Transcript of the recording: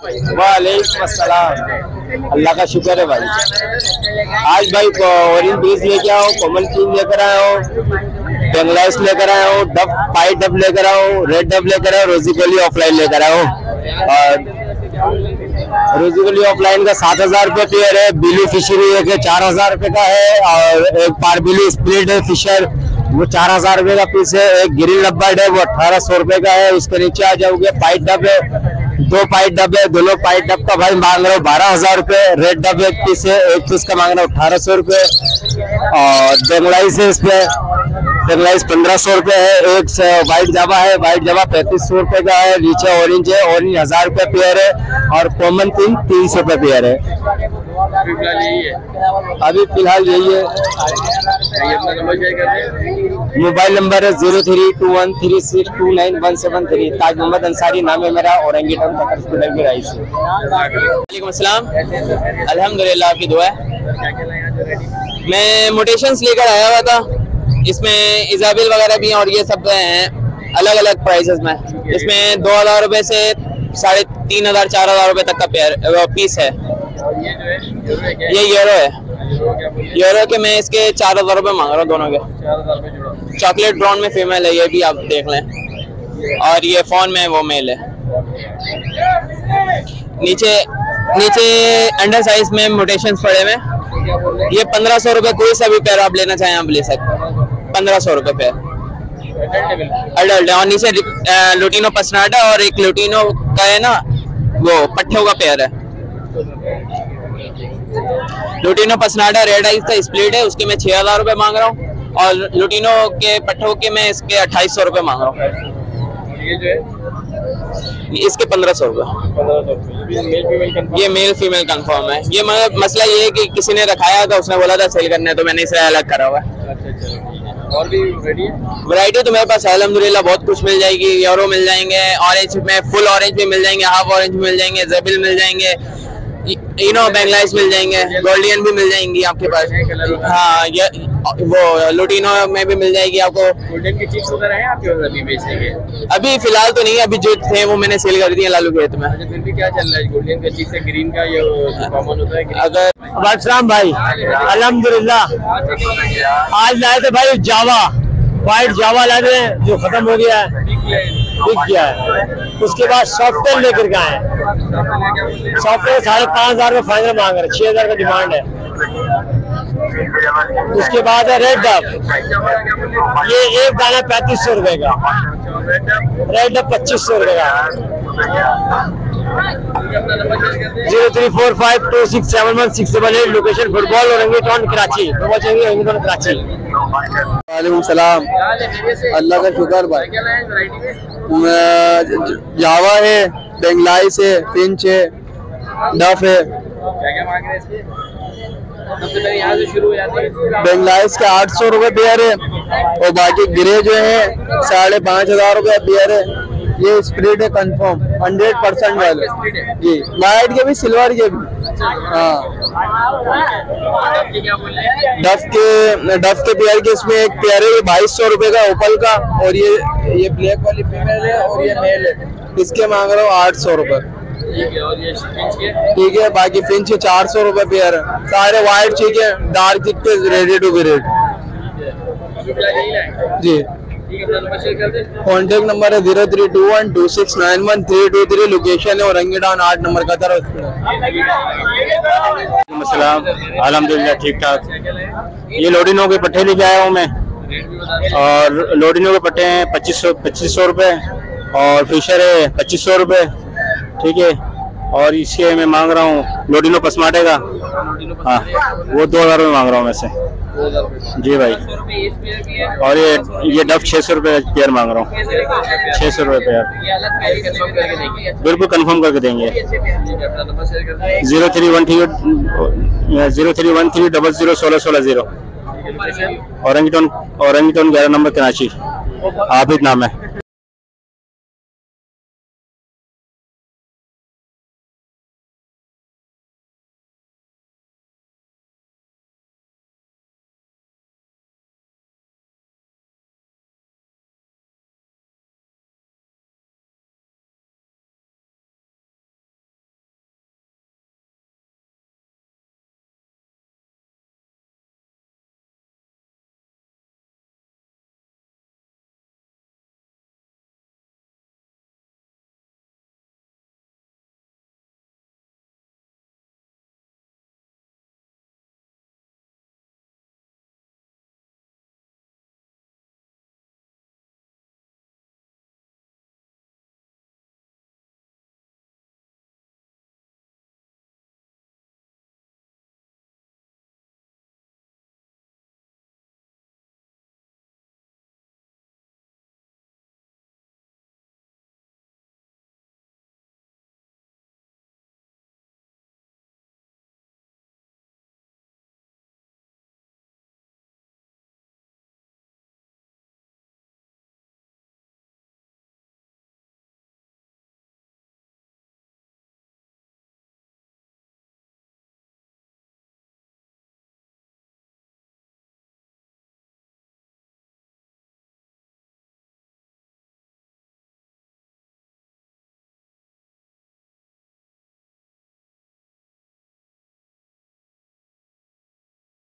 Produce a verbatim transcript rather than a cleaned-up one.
वालेकुम अस्सलाम। अल्लाह का शुक्र है भाई। आज भाई ऑरेंज बीज लेके आओ, कॉमन क्रीम लेकर आया हूँ, बेंगलाइस लेकर आया हूँ, डब पाइट डब लेकर आया हूँ, रेड डब लेकर आया हूँ, रोजी गोली ऑफलाइन लेकर आया हूँ। और रोजी गोली ऑफलाइन का सात हजार रुपये पेयर है। बिलू फिशरी एक चार हजार रुपये का है और एक पारबिलू स्प्लिट है फिशर, वो चार हजार रुपये का पीस है। एक ग्रीन लब्बर्ड है, वो अठारह सौ रुपये का है। उसके नीचे आ जाओगे पाइट डब है, दो पाइट डब है, दोनों पाइट डब का भाई मांग रहा हूँ बारह हजार रुपये। रेड डब एक पीस है, एक पीस का मांग रहा हूँ अठारह सौ रुपये। और बेंगलाइस है, इस पे बेंगलाइस पंद्रह सौ रुपये है। एक व्हाइट जावा है, व्हाइट जावा पैंतीस सौ रुपये का है। नीचे ऑरेंज है, ऑरेंज हजार रुपये पेयर है। और कॉमन तीन तीन सौ रुपये पेयर है। अभी फिलहाल यही है। मोबाइल नंबर है zero three two one three six two nine one seven three. Taj Mohammad Ansari नाम है मेरा, औरंगी टाउन तक स्टूडेंट की राइस है। वालेकुम अस्सलाम। अल्हम्दुलिल्लाह, आपकी दुआ है। मैं मोटेशंस लेकर आया हुआ था, इसमें इजाबिल वगैरह भी हैं और ये सब हैं अलग अलग प्राइसेस में। इसमें दो हजार रुपये से साढ़े तीन हजार चार हजार रुपये तक का पेयर पीस है। ये यूरो है, यूरो के मैं इसके चार हजार रुपये मांग रहा हूँ दोनों के। चॉकलेट ब्राउन में फीमेल है, ये भी आप देख लें। और ये फोन में वो मेल है। नीचे नीचे अंडर साइज में मोटेशंस पड़े हुए। ये पंद्रह सौ रुपये, कोई सा भी पेयर आप लेना चाहें आप ले सकते हैं। पंद्रह सौ रुपये पेयर अडल्ट है। और नीचे लुटिनो पसनाटा और एक लुटिनो का है ना, वो पट्ठों का पेयर है। लुटिनो पसनाटा रेड आइस का स्प्लिट है, उसके मैं छह हजार रुपये मांग रहा हूँ। और लुटिनो के पट्ठों के मैं इसके अट्ठाईस सौ रुपये मांग रहा हूँ। ये जो है इसके पंद्रह सौ रुपये। ये मेल फीमेल कंफर्म है। ये मसला ये है कि किसी ने रखाया था, उसने बोला था सेल करने, तो मैंने इसे अलग करा हुआ है। और भी वैरायटी तो मेरे पास अल्हम्दुलिल्लाह बहुत कुछ मिल जाएगी। यूरो मिल जाएंगे, ऑरेंज में फुल ऑरेंज भी मिल जाएंगे, हाफ ऑरेंज भी मिल जाएंगे, जेबिल मिल जाएंगे, इनो बेंगलाइस मिल जाएंगे, गोल्डियन भी मिल जाएंगी आपके पास। हाँ, ये वो लुटिनो में भी मिल जाएगी आपको। गोल्डन की चिप्स वगैरह हैं आपके पास अभी बेचने के? अभी फिलहाल तो नहीं, अभी जो थे वो मैंने सेल कर दिए लालू खेत में। फिर भी क्या चल रहा है? गोल्डन का चिप्स है, ग्रीन का ये कॉमन होता है। अगर वालेकुम भाई, अल्हम्दुलिल्लाह आज लाए थे भाई जावा, व्हाइट जावा लाए थे जो खत्म हो गया है, बिक गया है। उसके बाद सॉफ्टवेयर लेकर के आए। सॉफ्टवेयर साढ़े पाँच हजार रुपये फाइनल मांग रहे, छह हजार का डिमांड है। उसके बाद है रेड डब, ये एक दाना पैंतीस सौ रुपए का। रेड डब पच्चीस सौ रुपए का। Zero three four five two six seven one six seven eight. Location football Orangi town Karachi. Orangi town Karachi. वालेकुम सलाम। अल्लाह का शुक्र भाई। जावा है, बेंगलाइस है, फिंच है, डफ है। बेंगलाइस के आठ सौ रुपये पेयर है और बाकी ग्रे जो है साढ़े पाँच हजार रुपये पेयर है। ये स्प्लिट है कंफर्म हंड्रेड परसेंट वाले जी। वाइट के भी, सिल्वर के भी। हाँ, डफ के डफ के पेयर के इसमें एक पेयर है बाईस सौ रुपये का ओपल का। और ये ये ब्लैक वाली फीमेल है और ये मेल है, इसके मांग रहा हूँ आठ सौ रुपये। ठीक है, बाकी फिंच चार सौ रुपये पेयर है। सारे वाइट ठीक है, डार्क चिक्के रेडी टू बी रेड जी। कॉन्टेक्ट नंबर है zero three two one two six nine one three two three. Location है औरंगी टाउन आठ नंबर का तरफ। अल्हम्दुलिल्लाह ठीक ठाक। ये लोडिनो के पट्टे लेके आया हूँ मैं, और लोडिनो के पट्टे हैं पच्चीस सौ पच्चीस सौ रुपये और फिशर है पच्चीस सौ रुपये। ठीक है, और इसके मैं मांग रहा हूँ लोडिनो पसमाटे का, हाँ वो दो हजार रुपये मांग रहा हूँ मैं से जी भाई। और ये ये डफ छः सौ रुपये पेयर मांग रहा हूँ, छः सौ रुपये पेयर। बिल्कुल कंफर्म करके देंगे। Zero three one three zero three one three double zero सोलह सोलह zero. Orangi town Orangi town ग्यारह नंबर कराची। आबिद नाम है।